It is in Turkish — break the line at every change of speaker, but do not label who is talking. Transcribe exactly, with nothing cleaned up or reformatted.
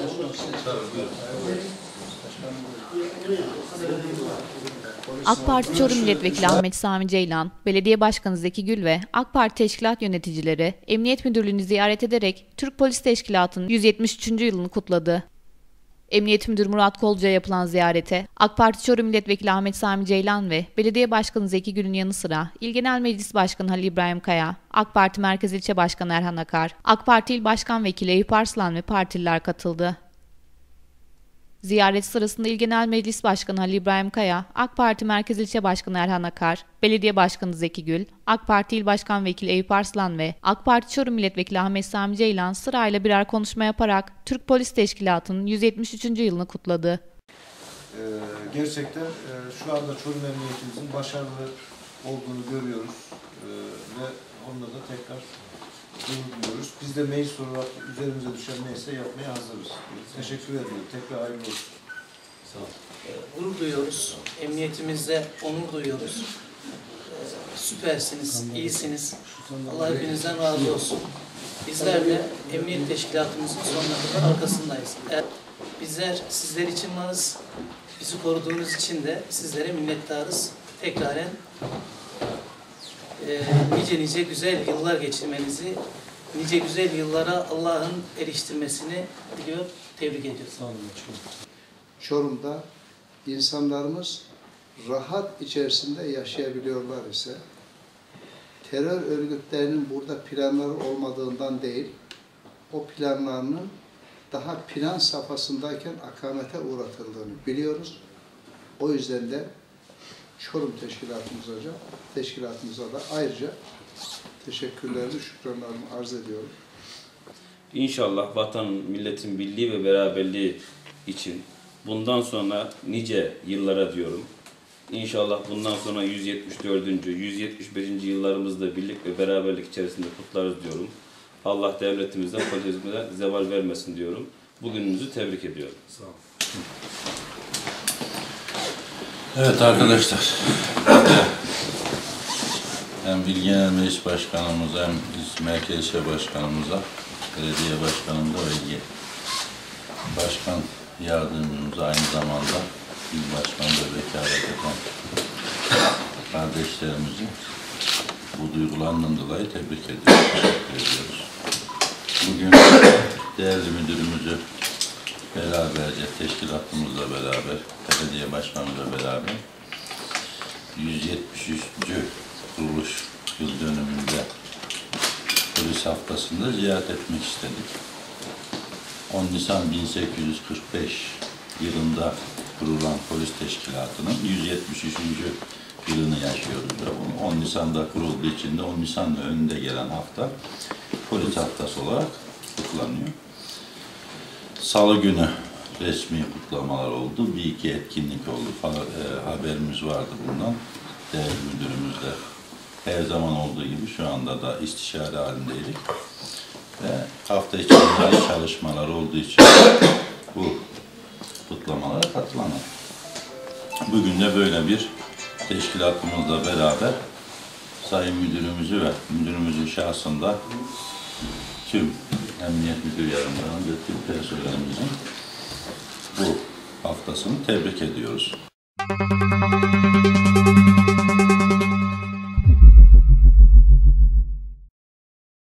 AK Parti Çorum Milletvekili Ahmet Sami Ceylan, Belediye Başkanı Zeki Gül ve AK Parti teşkilat yöneticileri Emniyet Müdürlüğü'nü ziyaret ederek Türk Polis Teşkilatı'nın yüz yetmiş üçüncü yılını kutladı. Emniyet Müdürü Murat Kolcu'ya yapılan ziyarete AK Parti Çorum Milletvekili Ahmet Sami Ceylan ve Belediye Başkanı Zeki Gül'ün yanı sıra İl Genel Meclis Başkanı Halil İbrahim Kaya, AK Parti Merkez İlçe Başkanı Erhan Akar, AK Parti İl Başkan Vekili Eyüp Arslan ve partililer katıldı. Ziyaret sırasında İl Genel Meclis Başkanı Halil İbrahim Kaya, AK Parti Merkez İlçe Başkanı Erhan Akar, Belediye Başkanı Zeki Gül, AK Parti İl Başkan Vekili Eyüp Arslan ve AK Parti Çorum Milletvekili Ahmet Sami Ceylan sırayla birer konuşma yaparak Türk Polis Teşkilatı'nın yüz yetmiş üçüncü yılını kutladı.
Ee, gerçekten e, şu anda Çorum Emniyetimizin başarılı olduğunu görüyoruz ee, ve onunla da tekrar gurur duyuyoruz. Biz de meclis olarak üzerimize düşen neyse yapmaya hazırız. Teşekkür ediyorum. Tekrar hayırlı olsun.
Sağ olun. Ee, gurur duyuyoruz. Emniyetimizde onur duyuyoruz. Ee, süpersiniz, iyisiniz. Allah hepinizden razı olsun. Bizler de Emniyet Teşkilatımızın sonuna kadar arkasındayız. Ee, bizler sizler için varız. Bizi koruduğunuz için de sizlere minnettarız. Tekraren e, nice nice güzel yıllar geçirmenizi, nice güzel yıllara Allah'ın eriştirmesini diliyor, tebrik ediyoruz. Sağ olun.
Çorum'da insanlarımız rahat içerisinde yaşayabiliyorlar ise, terör örgütlerinin burada planları olmadığından değil, o planlarının daha plan safhasındayken akamete uğratıldığını biliyoruz. O yüzden de Çorum Teşkilatımıza, teşkilatımıza da ayrıca teşekkürlerimi, şükranlarımı arz ediyorum.
İnşallah vatanın, milletin birliği ve beraberliği için bundan sonra nice yıllara diyorum. İnşallah bundan sonra yüz yetmiş dördüncü yüz yetmiş beşinci yıllarımızda birlik ve beraberlik içerisinde kutlarız diyorum. Allah devletimizden, polisimizden zeval vermesin diyorum. Bugünümüzü tebrik ediyorum. Sağ olun.
Evet arkadaşlar, hem İl Genel Meclis Başkanımıza hem Merkez İlçe Başkanımıza, Belediye Başkanımıza ve İl Başkan Yardımcımıza aynı zamanda İl Başkanı'da vekalet eden kardeşlerimizi bu duygularından dolayı tebrik ediyoruz, teşekkür ediyoruz. Bugün değerli müdürümüzü beraberce, teşkilatımızla beraber, belediye başkanımızla beraber yüz yetmiş üçüncü kuruluş yıl dönümünde polis haftasında ziyaret etmek istedik. on Nisan bin sekiz yüz kırk beş yılında kurulan polis teşkilatının yüz yetmiş üçüncü yılını yaşıyoruz. on Nisan'da kurulduğu için de on Nisan'la önünde gelen hafta polis haftası olarak kutlanıyor. Salı günü resmi kutlamalar oldu. Bir iki etkinlik oldu. Falan, e, haberimiz vardı bundan. Değerli müdürümüz de her zaman olduğu gibi şu anda da istişare halindeydik. Ve hafta içinde çalışmalar olduğu için bu kutlamalara katılanlar. Bugün de böyle bir teşkilatımızla beraber Sayın Müdürümüzü ve müdürümüzün şahsında tüm Emniyet Müdür Yardımcılarının ve tüm personelimizin bu haftasını tebrik ediyoruz.